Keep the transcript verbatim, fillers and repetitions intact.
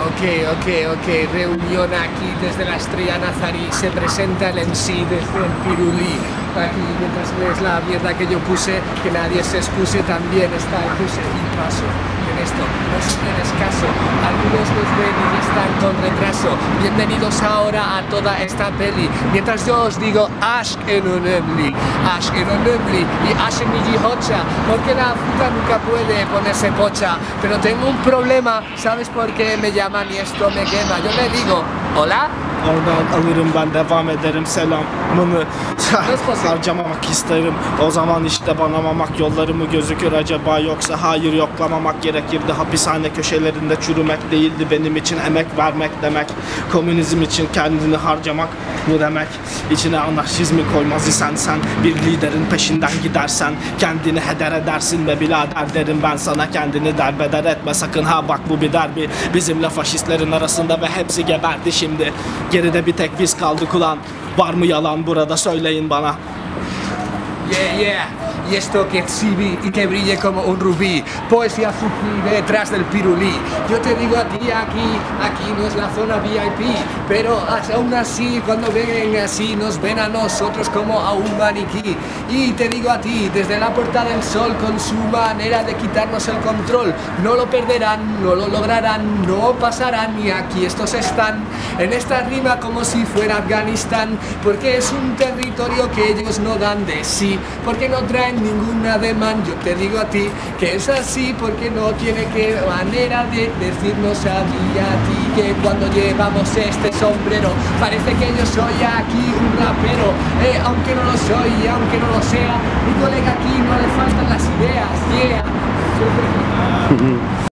ok, ok, ok, reunión aquí desde la Estrella Nazarí, se presenta el M C desde el Pirulí. Aquí mientras ves la mierda que yo puse, que nadie se excuse, también está el puse y paso. En esto, no si tienes caso, algunos nos ven y están con retraso. Bienvenidos ahora a toda esta peli, mientras yo os digo Ash en un Emily, Ash en un Emily y Ash en mi Hocha, porque la fruta nunca puede ponerse pocha. Pero tengo un problema, ¿sabes por qué me llaman y esto me quema? Yo le digo, ¿hola? Oradan alırım ben devam ederim selamını harcamamak isterim. O zaman işte banamamak yollarımı gözükür acaba, yoksa hayır yoklamamak gerekirdi. Hapishane köşelerinde çürümek değildi benim için emek vermek demek. Komünizm için kendini harcamak bu demek. İçine anarşizmi koymaz isen sen bir liderin peşinden gidersen kendini heder edersin be birader derim ben sana, kendini derbeder etme sakın ha, bak bu bir derbi bizimle faşistlerin arasında ve hepsi geberdi şimdi. Geride bir tek biz kaldık ulan. Var mı yalan burada, söyleyin bana. Yeah, yeah. Y esto que exhibe y que brille como un rubí, poesía sutil detrás del pirulí. Yo te digo a ti aquí, aquí no es la zona V I P, pero aún así cuando ven así nos ven a nosotros como a un maniquí. Y te digo a ti, desde la Puerta del Sol con su manera de quitarnos el control, no lo perderán, no lo lograrán, no pasarán y aquí estos están, en esta rima como si fuera Afganistán, porque es un territorio que ellos no dan de sí, porque no traen ningún ademán. Yo te digo a ti que es así porque no tiene que manera de decirnos a mí y a ti que cuando llevamos este sombrero parece que yo soy aquí un rapero, eh, aunque no lo soy y aunque no lo sea, mi colega aquí no le faltan las ideas, yeah.